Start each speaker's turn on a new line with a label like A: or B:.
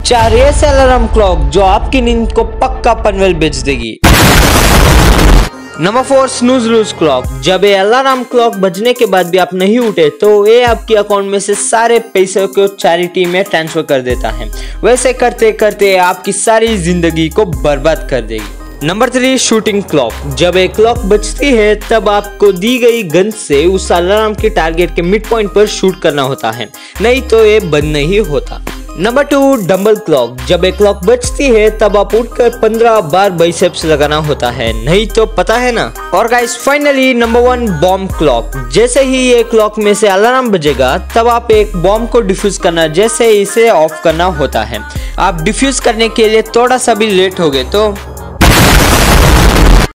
A: 4 ऐसे alarm clock जो आपकी नींद को पक्का पनवेल बेच देगी। Number 4 snooze loose clock. जब ये अलार्म क्लॉक बजने के बाद भी आप नहीं उठे तो ये आपके अकाउंट में से सारे पैसे को चैरिटी में ट्रांसफर कर देता है। वैसे करते करते आपकी सारी जिंदगी को बर्बाद कर देगी। Number 3 shooting clock. जब एक क्लॉक बजती है तब आपको दी गई गन से उस अलार्म के टारगेट के मिड पॉइंट पर शूट करना होता है, नहीं तो ये बंद नहीं होता। Number 2 dumbbell clock. जब एक क्लॉक बजती है तब आप उठकर 15 बार बाइसेप्स लगाना होता है, नहीं तो पता है ना। और guys finally number 1 bomb clock. जैसे ही ये क्लॉक में से अलार्म बजेगा तब आप एक बॉम्ब को डिफ्यूज करना, जैसे इसे ऑफ करना होता है। आप डिफ्यूज करने के लिए थोड़ा सा भी लेट हो गए तो